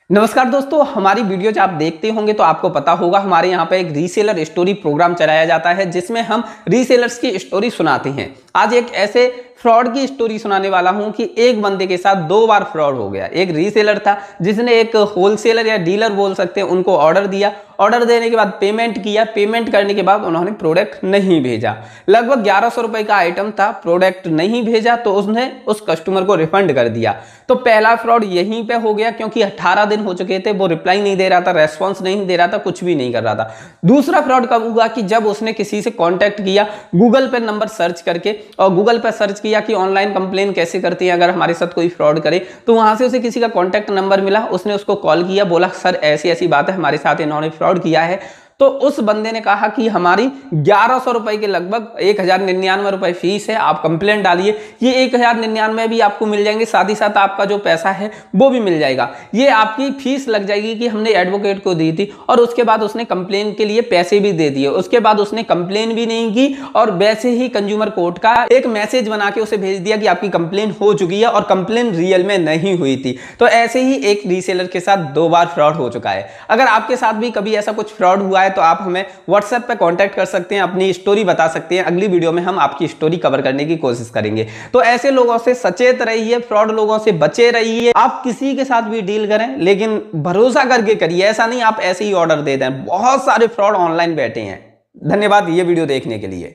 नमस्कार दोस्तों, हमारी वीडियो जब आप देखते होंगे तो आपको पता होगा हमारे यहाँ पे एक रीसेलर स्टोरी प्रोग्राम चलाया जाता है जिसमें हम रीसेलर्स की स्टोरी सुनाते हैं। आज एक ऐसे फ्रॉड की स्टोरी सुनाने वाला हूं कि एक बंदे के साथ 2 बार फ्रॉड हो गया। एक रीसेलर था जिसने एक होलसेलर या डीलर बोल सकते हैं उनको ऑर्डर दिया। ऑर्डर देने के बाद पेमेंट किया। पेमेंट करने के बाद उन्होंने प्रोडक्ट नहीं भेजा। लगभग 1100 रुपए का आइटम था, प्रोडक्ट नहीं भेजा तो उसने उस कस्टमर को रिफंड कर दिया। तो पहला फ्रॉड यहीं पे हो गया क्योंकि 18 दिन हो चुके थे, वो रिप्लाई नहीं दे रहा था, रेस्पॉन्स नहीं दे रहा था, कुछ भी नहीं कर रहा था। दूसरा फ्रॉड कब हुआ कि जब उसने किसी से कॉन्टैक्ट किया गूगल पे नंबर सर्च करके, और गूगल पे सर्च किया कि ऑनलाइन कंप्लेन कैसे करते हैं अगर हमारे साथ कोई फ्रॉड करे, तो वहां से उसे किसी का कॉन्टैक्ट नंबर मिला। उसने उसको कॉल किया, बोला सर ऐसी ऐसी बात है, हमारे साथ इन्होंने फ्रॉड किया है। तो उस बंदे ने कहा कि हमारी 1100 रुपए के लगभग 1099 रुपए फीस है, आप कंप्लेंट डालिए। ये 1099 भी आपको मिल जाएंगे, साथ ही साथ आपका जो पैसा है वो भी मिल जाएगा। ये आपकी फीस लग जाएगी कि हमने एडवोकेट को दी थी। और उसके बाद उसने कंप्लेन के लिए पैसे भी दे दिए। उसके बाद उसने कंप्लेन भी नहीं की और वैसे ही कंज्यूमर कोर्ट का एक मैसेज बना के उसे भेज दिया कि आपकी कंप्लेन हो चुकी है, और कंप्लेन रियल में नहीं हुई थी। तो ऐसे ही एक रीसेलर के साथ 2 बार फ्रॉड हो चुका है। अगर आपके साथ भी कभी ऐसा कुछ फ्रॉड हुआ तो आप हमें व्हाट्सएप पे कांटेक्ट कर सकते हैं, अपनी स्टोरी बता सकते हैं। अगली वीडियो में हम आपकी स्टोरी कवर करने की कोशिश करेंगे। तो ऐसे लोगों से सचेत रहिए, फ्रॉड लोगों से बचे रहिए। आप किसी के साथ भी डील करें लेकिन भरोसा करके करिए, ऐसा नहीं आप ऐसे ही ऑर्डर दे दें। बहुत सारे फ्रॉड ऑनलाइन बैठे हैं। धन्यवाद ये वीडियो देखने के लिए।